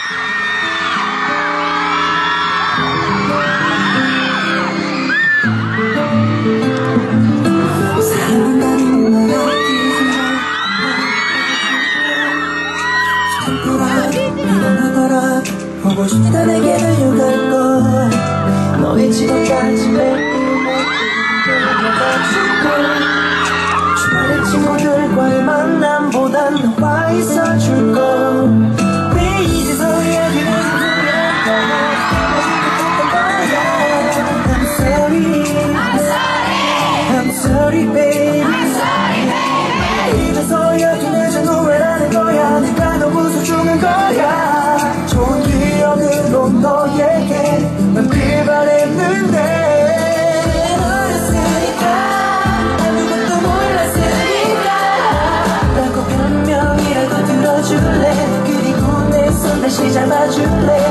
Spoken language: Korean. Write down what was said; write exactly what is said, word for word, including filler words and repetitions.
보고 싶다 내게 들려갈 걸 너의 집앞까지 매일 주말에 친구들과의 만남보단 너와 있어줄걸 왜 이제서야 그냥 I'm sorry I'm sorry baby 이제서야 그냥 노래라는 거야 내가 너 웃어주는 거야 좋은 기억으로 너에게 난 그리 바랬는데 어렸으니까 아무것도 몰랐으니까 라고 변명이라도 들어줄래 그리고 내 손 다시 잡아줄래